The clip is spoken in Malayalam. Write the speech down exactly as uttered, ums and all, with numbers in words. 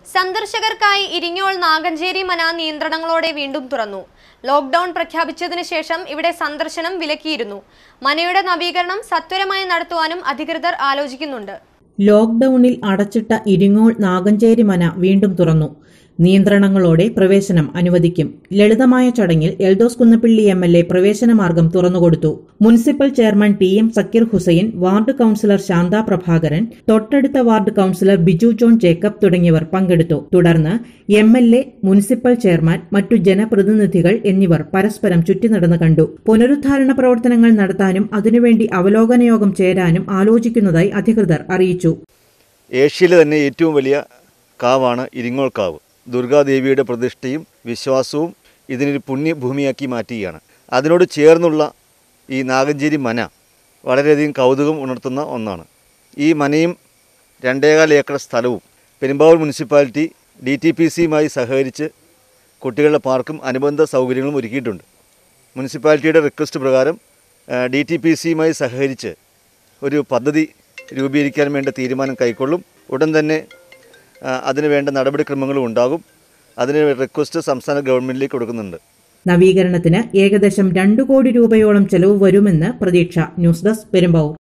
സന്ദർശകർക്കായി ഇരിങ്ങോൾ നാഗഞ്ചേരി മന നിയന്ത്രണങ്ങളോടെ വീണ്ടും തുറന്നു. ലോക്ക്ഡൌൺ പ്രഖ്യാപിച്ചതിനു ശേഷം ഇവിടെ സന്ദർശനം വിലക്കിയിരുന്നു. മനയുടെ നവീകരണം സത്വരമായി നടത്തുവാനും അധികൃതർ ആലോചിക്കുന്നുണ്ട്. ലോക്ക്ഡൌണിൽ അടച്ചിട്ട ഇരിങ്ങോൾ നാഗഞ്ചേരി മന വീണ്ടും തുറന്നു. നിയന്ത്രണങ്ങളോടെ പ്രവേശനം അനുവദിക്കും. ലളിതമായ ചടങ്ങിൽ Eldhose Kunnappilly M L A പ്രവേശനമാർഗം തുറന്നുകൊടുത്തു. Municipal chairman T M Zakir Hussain, ward councillor Shantha Prabhakaran, തൊട്ടടുത്ത വാർഡ് കൌൺസിലർ ബിജു ജോൺ ജേക്കബ് തുടങ്ങിയവർ പങ്കെടുത്തു. തുടർന്ന് M L A, municipal chairman, മറ്റു ജനപ്രതിനിധികൾ എന്നിവർ പരസ്പരം ചുറ്റിനടന്ന് കണ്ടു. പുനരുദ്ധാരണ പ്രവർത്തനങ്ങൾ നടത്താനും അതിനുവേണ്ടി അവലോകന യോഗം ചേരാനും ആലോചിക്കുന്നതായി അധികൃതർ അറിയിച്ചു. ഏഷ്യയിലെ തന്നെ ഏറ്റവും വലിയ കാവാണ് ഇരിങ്ങോൾ കാവ്. ദുർഗാദേവിയുടെ പ്രതിഷ്ഠയും വിശ്വാസവും ഇതിനൊരു പുണ്യഭൂമിയാക്കി മാറ്റുകയാണ്. അതിനോട് ചേർന്നുള്ള ഈ നാഗഞ്ചേരി മന വളരെയധികം കൗതുകം ഉണർത്തുന്ന ഒന്നാണ്. ഈ മനയും രണ്ടേകാൽ ഏക്കർ സ്ഥലവും Perumbavoor municipality D T P സിയുമായി സഹകരിച്ച് കുട്ടികളുടെ പാർക്കും അനുബന്ധ സൗകര്യങ്ങളും ഒരുക്കിയിട്ടുണ്ട്. മുനിസിപ്പാലിറ്റിയുടെ റിക്വസ്റ്റ് പ്രകാരം ഡി ടി പി സിയുമായി സഹകരിച്ച് ഒരു പദ്ധതി രൂപീകരിക്കാൻ വേണ്ട തീരുമാനം കൈക്കൊള്ളും. ഉടൻ തന്നെ അതിന് വേണ്ട നടപടിക്രമങ്ങളും ഉണ്ടാകും. അതിന് റിക്വസ്റ്റ് സംസ്ഥാന ഗവൺമെന്റിലേക്ക് കൊടുക്കുന്നുണ്ട്. നവീകരണത്തിന് ഏകദേശം രണ്ടു കോടി രൂപയോളം ചെലവ് വരുമെന്ന് പ്രതീക്ഷ. News desk, Perumbavoor.